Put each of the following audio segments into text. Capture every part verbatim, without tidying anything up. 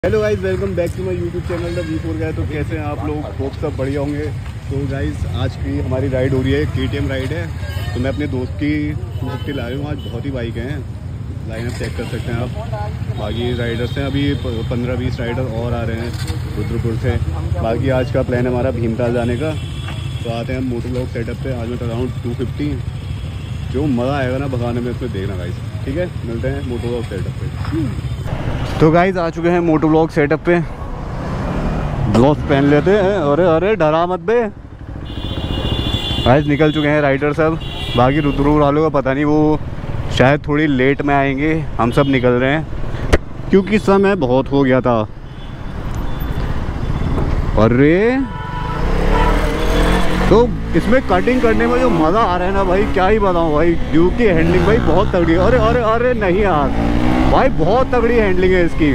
Hello guys, welcome back to my YouTube channel the V four guy. तो कैसे हैं आप लोग? होप सब बढ़िया होंगे। तो गाइस, आज की हमारी राइड हो रही है, केटीएम राइड है। तो मैं अपने दोस्त की टू फिफ्टी ला रही हूँ। आज बहुत ही बाइक हैं, लाइनअप चेक कर सकते हैं आप। बाकी राइडर्स हैं, अभी पंद्रह बीस राइडर और आ रहे हैं रुद्रपुर से। बाकी आज का प्लान है हमारा भीमताल जाने का। तो आते हैं हम मोटो ब्लॉग सेटअप पे। आज मैं चला हूँ टू फिफ्टी। जो मज़ा आएगा ना भगाने में, उसमें देखना गाइस। ठीक है, मिलते हैं मोटो ब्लॉग सेटअप पे। तो गाइस आ चुके हैं मोटो ब्लॉग सेटअप पे। ग्लोव्स पहन लेते हैं। अरे अरे डरा मत बे। गाइस निकल चुके हैं राइडर सब। बाकी रुद्रपुर वालों का पता नहीं, वो शायद थोड़ी लेट में आएंगे। हम सब निकल रहे हैं क्योंकि समय बहुत हो गया था। अरे तो इसमें कटिंग करने में जो मज़ा आ रहा है ना भाई, क्या ही बताऊँ भाई। ड्यूक की हैंडलिंग भाई बहुत तगड़ी है। अरे अरे अरे नहीं यार भाई, बहुत तगड़ी हैंडलिंग है इसकी।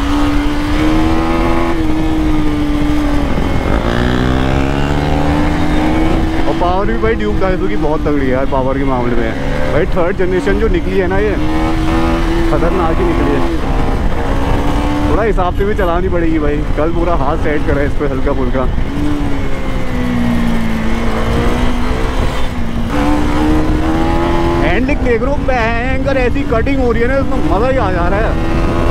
और पावर भी भाई ड्यूक डायसो की बहुत तगड़ी है यार पावर के मामले में। भाई थर्ड जनरेशन जो निकली है ना, ये खतरनाक ही निकली है। थोड़ा हिसाब से भी चलानी पड़ेगी भाई। कल पूरा हाथ सेट करा है इस पर हल्का फुल्का। हैंडलिंग देख रहा हूँ, भयंकर ऐसी कटिंग हो रही है ना, उसमें मज़ा ही आ जा रहा है।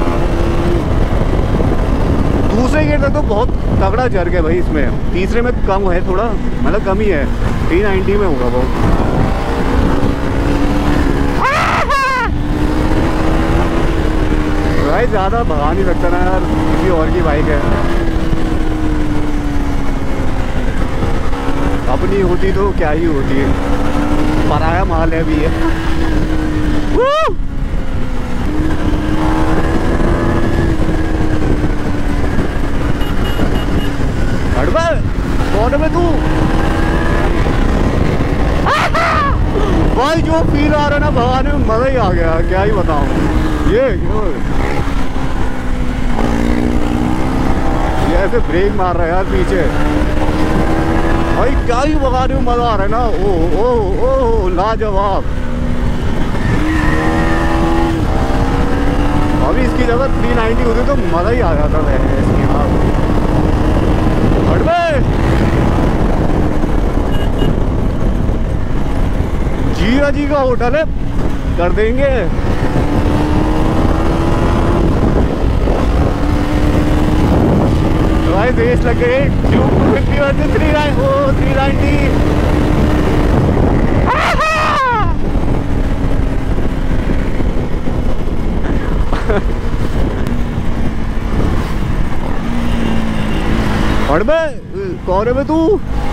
दूसरे गियर तक तो बहुत तगड़ा जर्क है भाई इसमें। तीसरे में कम है थोड़ा, मतलब कम ही है। थ्री नाइन्टी में होगा वो। भाई ज़्यादा भगा नहीं सकता ना यार, किसी और की बाइक है। अपनी होती तो क्या ही होती है, पराया माल है भी है। हड़बड़ कौन में तू भाई, जो फील आ रहा है ना भगाने में, मजा ही आ गया। क्या ही बताऊं। ये ये ऐसे ब्रेक मार रहा है यार पीछे भाई, क्या ही भगाने में मजा आ रहा है ना। ओ ओ ओ लाजवाब। अभी इसकी जगह थ्री नाइन्टी होती तो मजा ही आ जाता है इसकी। हाँ जिया जी का होटल है, कर देंगे। भाई रेस लग गए। Two fifty versus three nine O three ninety. और मैं कौन है मैं तू?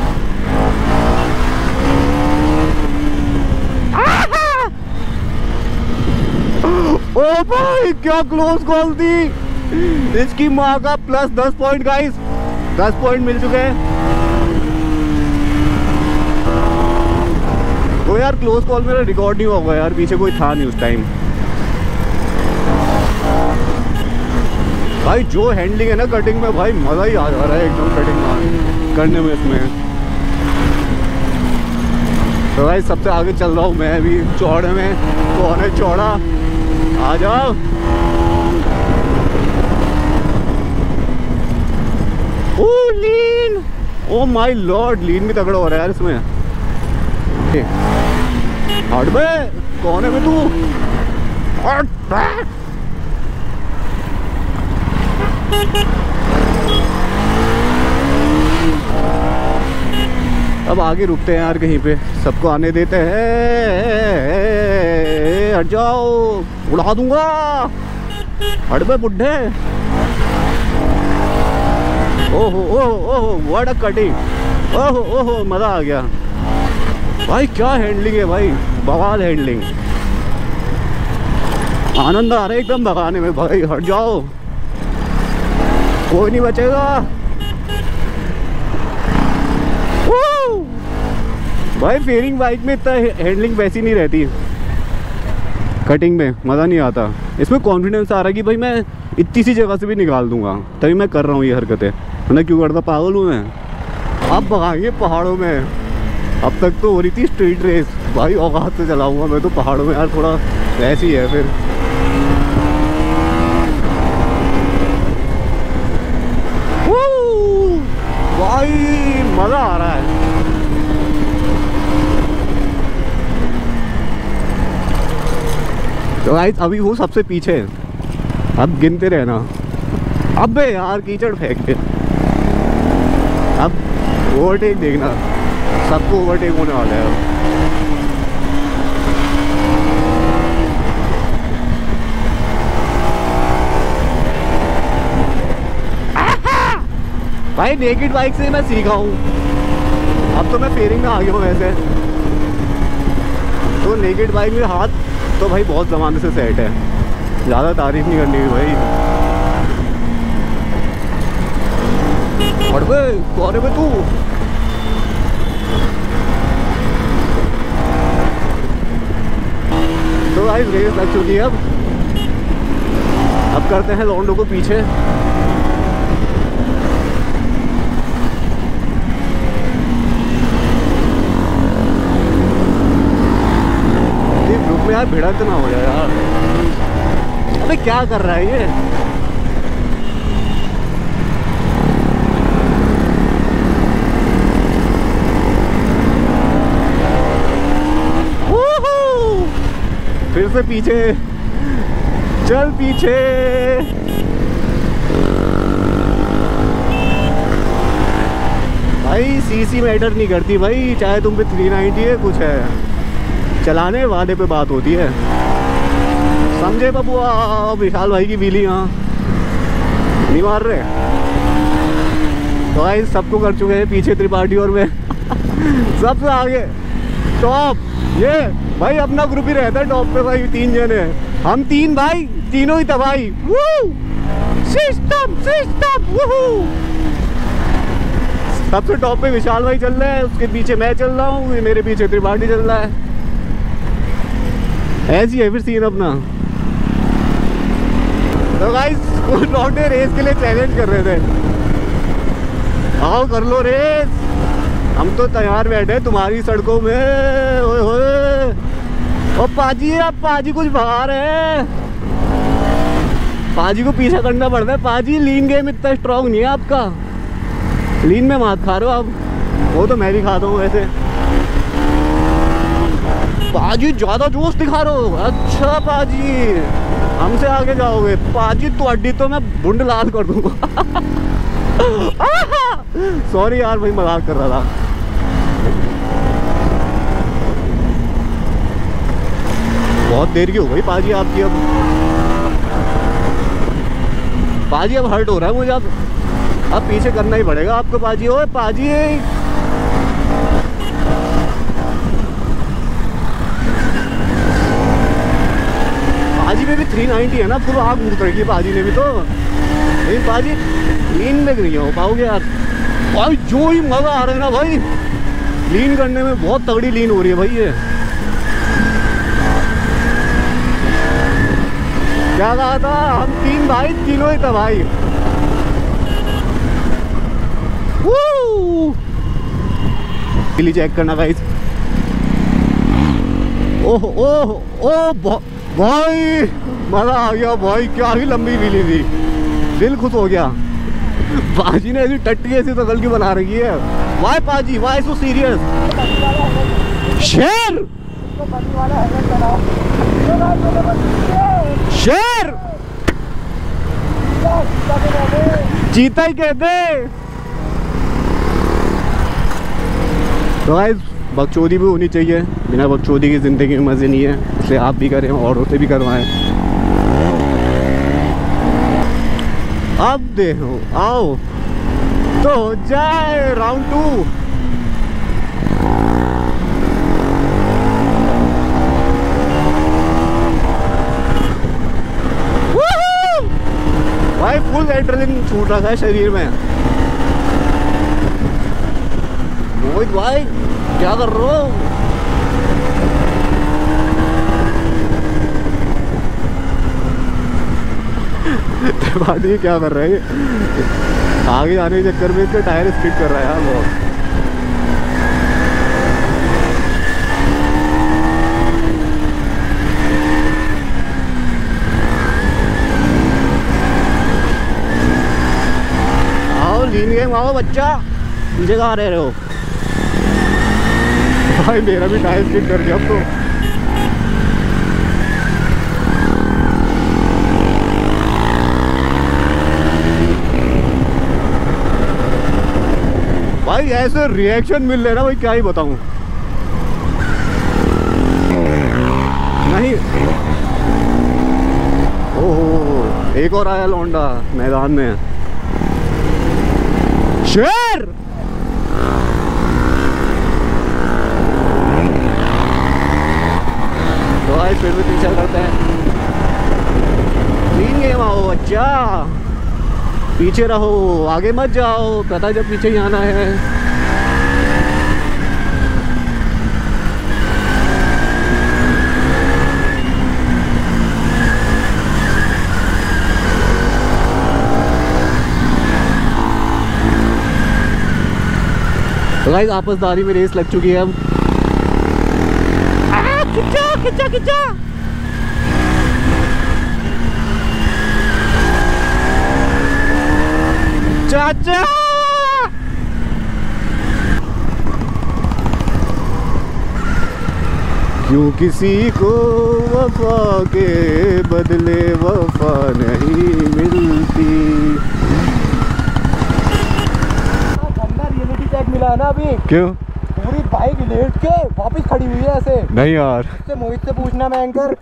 ओ भाई क्या क्लोज कॉल थी इसकी माँ का। प्लस दस पॉइंट गाइस, दस पॉइंट मिल चुके हैं। तो यार क्लोज कॉल मेरा रिकॉर्ड नहीं होगा यार, पीछे कोई था नहीं उस टाइम। भाई जो हैंडलिंग है ना कटिंग में, भाई मज़ा ही आ जा रहा है एकदम कटिंग करने में इसमें। तो भाई सबसे आगे चल रहा हूँ मैं अभी चौड़े में। कौन है चौड़ा? आ जाओ। ओ लीन, ओ माय लॉर्ड, लीन भी तगड़ा हो रहा है यार इसमें। हट बे, कौन है बे तू? अब आगे रुकते हैं यार कहीं पे, सबको आने देते हैं। हट जाओ, उड़ा दूंगा। हट बे बुड्ढे। ओहो ओहो ओहो व्हाट अ कटिंग। ओहो ओहो मज़ा आ गया भाई। क्या हैंडलिंग है भाई, बवाल हैंडलिंग। आनंद आ रहा है एकदम भगाने में भाई। हट जाओ, कोई नहीं बचेगा। भाई फेयरिंग बाइक में इतना हैंडलिंग वैसी नहीं रहती, कटिंग में मज़ा नहीं आता। इसमें कॉन्फिडेंस आ रहा है कि भाई मैं इतनी सी जगह से भी निकाल दूंगा, तभी मैं कर रहा हूँ ये हरकतें। वरना क्यों करता, पागल हूँ मैं। अब भगाएंगे पहाड़ों में। अब तक तो हो रही थी स्ट्रीट रेस, भाई औकात से चलाऊंगा मैं तो पहाड़ों में यार। थोड़ा वैसी है फिर। गाइस अभी हूँ सबसे पीछे, अब गिनते रहना। अबे यार कीचड़ फेंक दे। अब ओवरटेक देखना, सबको ओवरटेक होने वाला है। भाई नेकेड बाइक से मैं सीखा हूँ, अब तो मैं फेयरिंग में आ गया हूँ वैसे तो। नेकेड बाइक में हाथ तो भाई बहुत ज़माने से सेट है, ज़्यादा तारीफ नहीं करनी भाई। और बे कौन है बे तू? तो भाई रेस लग चुकी है। अब अब करते हैं लॉन्डो को पीछे। यार भिड़ंत ना हो जाए यार। अबे क्या कर रहा है ये? फिर से पीछे चल, पीछे। भाई सीसी मैटर नहीं करती भाई, चाहे तुम पे थ्री नाइंटी है कुछ है, चलाने वाले पे बात होती है, समझे बबुआ? विशाल भाई की व्हीली यहाँ नहीं मार रहे। तो भाई सबको कर चुके हैं पीछे त्रिपाठी और मैं सबसे आगे टॉप। ये भाई अपना ग्रुप ही रहता है टॉप पे भाई, तीन जने हम, तीन भाई तीनों ही तबाही। System system. सबसे टॉप पे विशाल भाई चल रहे हैं, उसके पीछे मैं चल रहा हूँ, मेरे पीछे त्रिपाठी चल रहा है। ऐसी है फिर सीन अपना। तो गाइस लौंडे रेस के लिए चैलेंज कर रहे थे, आओ कर लो रेस, हम तो तैयार बैठे तुम्हारी सड़कों में। ओए होए, ओ पाजी, अब पाजी कुछ भगा रहे हैं, पाजी को पीछा करना पड़ता है। पाजी लीन गेम इतना स्ट्रॉन्ग नहीं है आपका, लीन में मात खा रहे हो आप, वो तो मैं भी खाता हूँ वैसे। पाजी ज्यादा जोश दिखा रहे हो, अच्छा पाजी हमसे आगे जाओगे पाजी, तो अड्डी तो मैं बुंड लाल कर दूंगा। सॉरी यार भाई, मजाक कर रहा था। बहुत देर की हो गई पाजी आपकी। अब पाजी अब हर्ट हो रहा है मुझे, अब अब पीछे करना ही पड़ेगा आपको पाजी। ओए पाजी, पाजी में भी थ्री नाइंटी है ना, फुल आग मुँह रखी है पाजी ने भी तो, लेकिन पाजी लीन में नहीं हो पाओगे यार। भाई जो ही मज़ा आ रहा है ना भाई, लीन करने में बहुत तगड़ी लीन हो रही है भाई। ये क्या कहा था, हम तीन भाई तीनों ही था भाई। वो चेक करना गाइस। ओह ओह ओह भाई मजा आ गया भाई, क्या ही लंबी व्हीली थी, दिल खुश हो गया। पाजी ने ऐसी टट्टी ऐसी तो गल की बना रखी है। वाई पाजी, वाई सो सीरियस? शेर शेर चीता ही कहते। तो गाइस बकचोदी भी होनी चाहिए, बिना बकचोदी की ज़िंदगी में मज़े नहीं है, इसलिए आप भी करें और औरतें भी करवाएं। अब देखो आओ तो जाए राउंड टू। भाई फुल एड्रेनलिन छूट रहा है शरीर में। मोहित भाई क्या कर रहे हो? त्रिपाठी क्या कर रहा है? आगे जाने के चक्कर में इसका टायर स्किड कर रहा है यार बहुत। आओ लीन गेम, आओ बच्चा, पीछे कहाँ रह रहे हो? भाई मेरा भी टायर स्किड कर दिया अब तो। ऐसे रिएक्शन मिल रहे ना भाई, क्या ही बताऊं। नहीं, ओहो एक और आया लौंडा मैदान में। शेर तो आज फिर भी पीछा करते हैं। क्लीन गेम आओ बच्चा, पीछे रहो, आगे मत जाओ, पता जब पीछे ही आना है। तो गाइस आपसदारी में रेस लग चुकी है अब। खिंचा खिंचा खिंचा चाचा, क्यों किसी को वफा के बदले वफा नहीं मिलती। रियलिटी चेक मिला है ना अभी। क्यों? पूरी बाइक लेट के वापस खड़ी हुई है ऐसे। नहीं यार, इससे मोहित से पूछना मैं एंकर।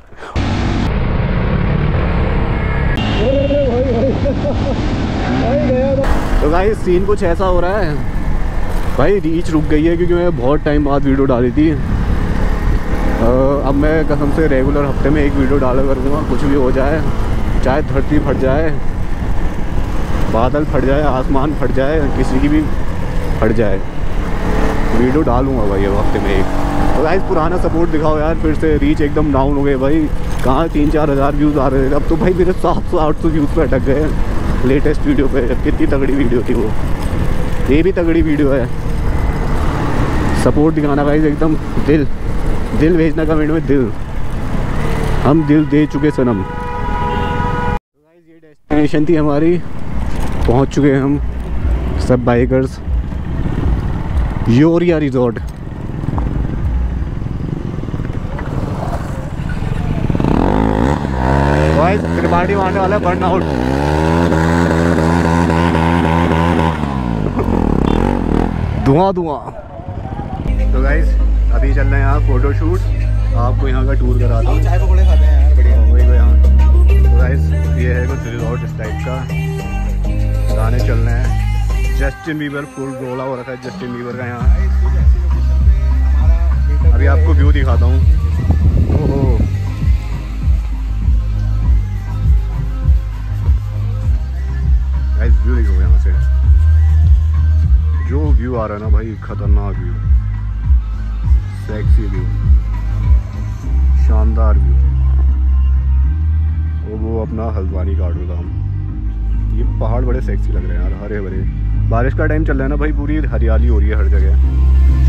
तो गाइस सीन कुछ ऐसा हो रहा है भाई, रीच रुक गई है क्योंकि मैं बहुत टाइम बाद वीडियो डाली थी। आ, अब मैं कसम से रेगुलर हफ्ते में एक वीडियो डाला करूँगा, कुछ भी हो जाए, चाहे धरती फट जाए, बादल फट जाए, आसमान फट जाए, किसी की भी फट जाए, वीडियो डालूंगा भाई अब हफ्ते में एक। तो गाइस पुराना सपोर्ट दिखाओ यार, फिर से रीच एकदम डाउन हो गए भाई। कहाँ तीन चार हज़ार व्यूज़ आ रहे थे, अब तो भाई मेरे सात सौ आठ सौ व्यूज़ पे अटक गए लेटेस्ट वीडियो पे। कितनी तगड़ी वीडियो थी वो, ये भी तगड़ी वीडियो है। सपोर्ट दिखाना गाइस, एकदम दिल दिल भेजना कमेंट में, दिल, हम दिल दे चुके सनम। तो गाइस ये डेस्टिनेशन थी हमारी, पहुँच चुके हैं हम सब बाइकर्स, योरिया रिजॉर्ट। गाइस त्रिपाठी मारने वाला बर्न आउट। धुआं धुआं। तो गाइस अभी चल रहे हैं यहाँ फोटो शूट, आपको यहाँ का टूर कराता हूँ। चाय पकौड़े खाते हैं यार, बढ़िया वही को यहाँ। तो गाइस ये है कुछ रिजॉर्ट इस टाइप का, गाने चल रहे हैं। जस्टिन बीबर फुल रोला हो रखा है जस्टिन बीबर का यहाँ। अभी आपको व्यू दिखाता हूँ। ओहो गाइस व्यू देखो यहाँ से, जो व्यू आ रहा है ना भाई, खतरनाक व्यू, सेक्सी व्यू, शानदार व्यू। और वो अपना हल्द्वानी गार्डन का हम, ये पहाड़ बड़े सेक्सी लग रहे हैं यार, हरे भरे। बारिश का टाइम चल रहा है ना भाई, पूरी हरियाली हो रही है हर जगह,